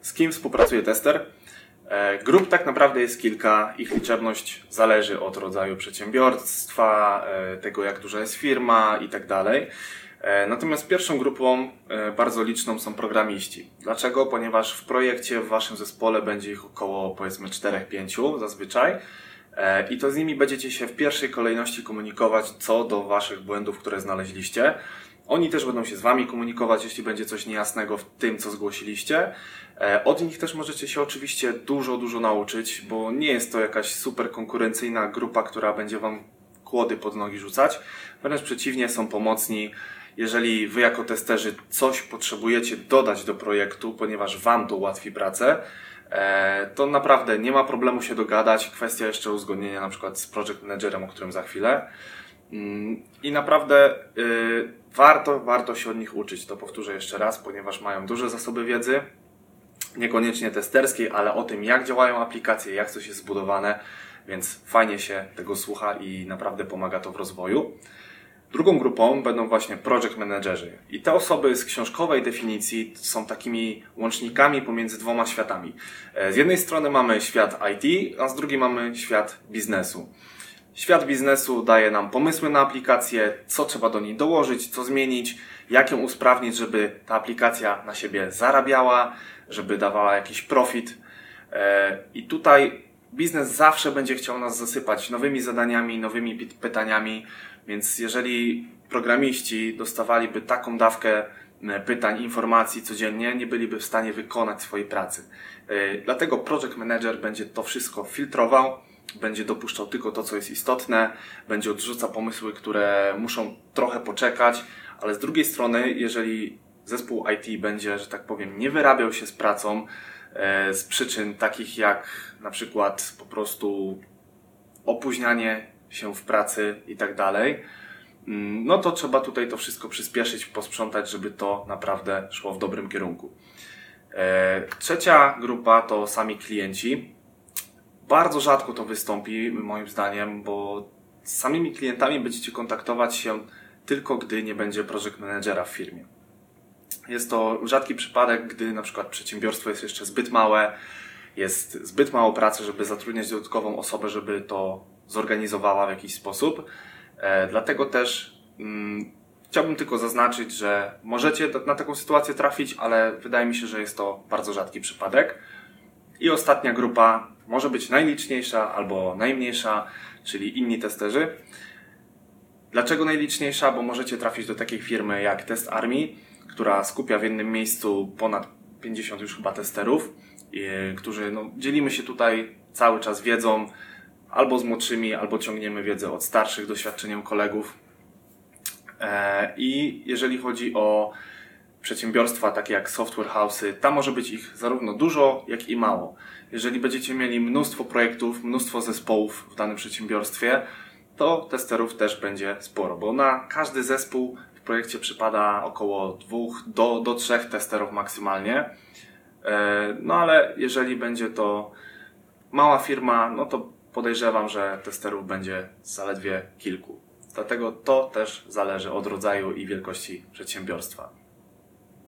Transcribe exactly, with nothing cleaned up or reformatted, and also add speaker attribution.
Speaker 1: z kim współpracuje tester? Grup tak naprawdę jest kilka, ich liczebność zależy od rodzaju przedsiębiorstwa, tego jak duża jest firma i tak dalej. Natomiast pierwszą grupą bardzo liczną są programiści. Dlaczego? Ponieważ w projekcie, w waszym zespole będzie ich około powiedzmy czterech pięciu zazwyczaj i to z nimi będziecie się w pierwszej kolejności komunikować co do waszych błędów, które znaleźliście. Oni też będą się z wami komunikować, jeśli będzie coś niejasnego w tym, co zgłosiliście. Od nich też możecie się oczywiście dużo, dużo nauczyć, bo nie jest to jakaś super konkurencyjna grupa, która będzie wam kłody pod nogi rzucać. Wręcz przeciwnie, są pomocni. Jeżeli wy jako testerzy coś potrzebujecie dodać do projektu, ponieważ wam to ułatwi pracę, to naprawdę nie ma problemu się dogadać. Kwestia jeszcze uzgodnienia na przykład z project managerem, o którym za chwilę. I naprawdę yy, warto, warto się od nich uczyć. To powtórzę jeszcze raz, ponieważ mają duże zasoby wiedzy, niekoniecznie testerskiej, ale o tym, jak działają aplikacje, jak coś jest zbudowane, więc fajnie się tego słucha i naprawdę pomaga to w rozwoju. Drugą grupą będą właśnie project managerzy. I te osoby z książkowej definicji są takimi łącznikami pomiędzy dwoma światami. Z jednej strony mamy świat I T, a z drugiej mamy świat biznesu. Świat biznesu daje nam pomysły na aplikację, co trzeba do niej dołożyć, co zmienić, jak ją usprawnić, żeby ta aplikacja na siebie zarabiała, żeby dawała jakiś profit. I tutaj biznes zawsze będzie chciał nas zasypać nowymi zadaniami, nowymi pytaniami, więc jeżeli programiści dostawaliby taką dawkę pytań, informacji codziennie, nie byliby w stanie wykonać swojej pracy. Dlatego project manager będzie to wszystko filtrował, będzie dopuszczał tylko to, co jest istotne, będzie odrzucał pomysły, które muszą trochę poczekać, ale z drugiej strony, jeżeli zespół I T będzie, że tak powiem, nie wyrabiał się z pracą e, z przyczyn takich jak na przykład po prostu opóźnianie się w pracy i tak dalej, no to trzeba tutaj to wszystko przyspieszyć, posprzątać, żeby to naprawdę szło w dobrym kierunku. E, trzecia grupa to sami klienci. Bardzo rzadko to wystąpi, moim zdaniem, bo z samymi klientami będziecie kontaktować się tylko gdy nie będzie project managera w firmie. Jest to rzadki przypadek, gdy na przykład przedsiębiorstwo jest jeszcze zbyt małe, jest zbyt mało pracy, żeby zatrudniać dodatkową osobę, żeby to zorganizowała w jakiś sposób. E, dlatego też mm, chciałbym tylko zaznaczyć, że możecie na taką sytuację trafić, ale wydaje mi się, że jest to bardzo rzadki przypadek. I ostatnia grupa może być najliczniejsza albo najmniejsza, czyli inni testerzy. Dlaczego najliczniejsza? Bo możecie trafić do takiej firmy jak Test Army, która skupia w jednym miejscu ponad pięćdziesiąt już chyba testerów, którzy no, dzielimy się tutaj cały czas wiedzą, albo z młodszymi, albo ciągniemy wiedzę od starszych doświadczeniem kolegów. I jeżeli chodzi o przedsiębiorstwa takie jak software house'y, tam może być ich zarówno dużo, jak i mało. Jeżeli będziecie mieli mnóstwo projektów, mnóstwo zespołów w danym przedsiębiorstwie, to testerów też będzie sporo, bo na każdy zespół w projekcie przypada około dwóch do, do trzech testerów maksymalnie. No ale jeżeli będzie to mała firma, no to podejrzewam, że testerów będzie zaledwie kilku. Dlatego to też zależy od rodzaju i wielkości przedsiębiorstwa.